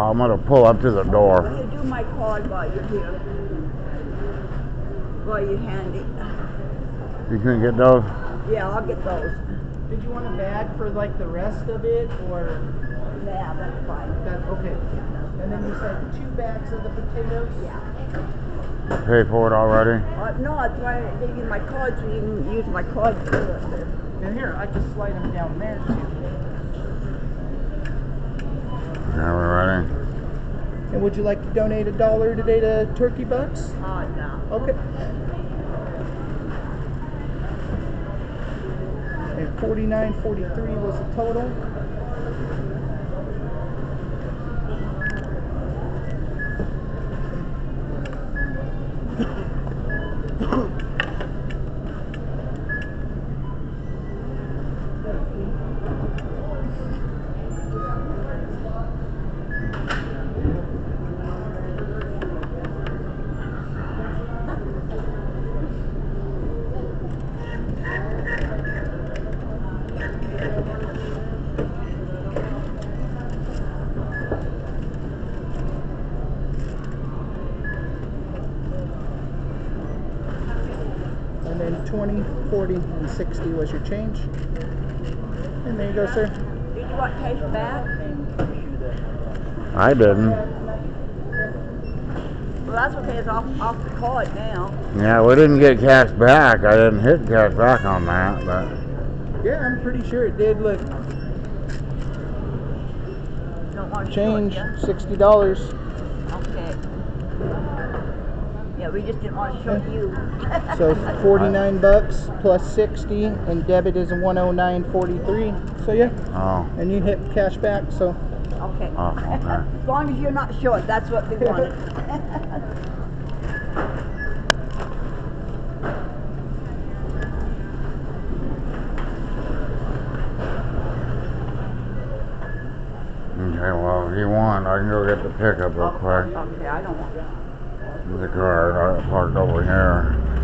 I'm gonna pull up to the door. Will you do my card while you're here? While you're handy. You can get those? Yeah, I'll get those. Did you want a bag for like the rest of it, or? Yeah, that's fine. That's okay. And then you said 2 bags of the potatoes? Yeah. Pay for it already? No, that's why I gave you my card so you can use my card to do it. And here, I just slide them down there too. Yeah, we're ready. And would you like to donate $1 today to Turkey Bucks? No. Okay. And $49.43 was the total. And then 20, 40, and 60 was your change. And there you go, sir. Did you want cash back? I didn't. Well, that's okay. It's off the card now. Yeah, we didn't get cash back. I didn't hit cash back on that, but Yeah, I'm pretty sure it did. Look, Don't want to change, show it, $60. yeah? Okay. Yeah, we just didn't want to show you. So 49 bucks plus 60, and debit is 109.43. So yeah, oh, and you hit cash back. So Okay. oh, okay. As long as you're not short, that's what we wanted. Okay, well, if you want, I can go get the pickup real quick. Okay, I don't want that. The car, I parked over here.